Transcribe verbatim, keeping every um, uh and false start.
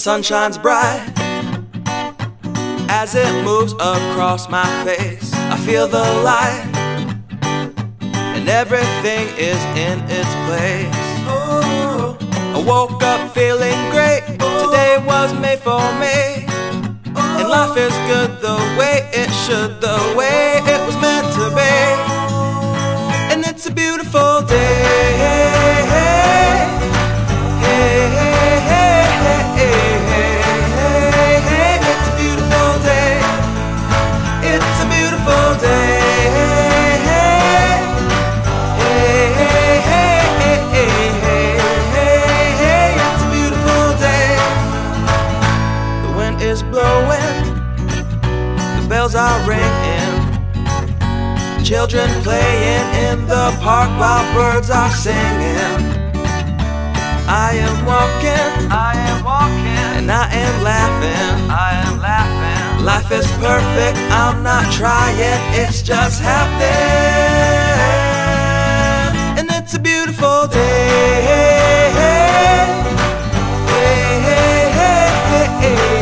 sun shines bright as it moves across my face. I feel the light and everything is in its place. Oh, I woke up feeling great. Today was made for me, and life is good the way it should, the way it was meant to be. And it's a beautiful day. Hey, hey, hey, hey, hey, hey, hey. It's a beautiful day. It's a beautiful day. Hey, hey, hey, hey, hey, hey, hey. It's a beautiful day. The wind is blowing, the bells are ringing, children playing in the park while birds are singing. I am walking, I am walking, and I am laughing, I am laughing. Life is perfect, I'm not trying, it's just happening. And it's a beautiful day. Hey, hey, hey, hey, hey, hey.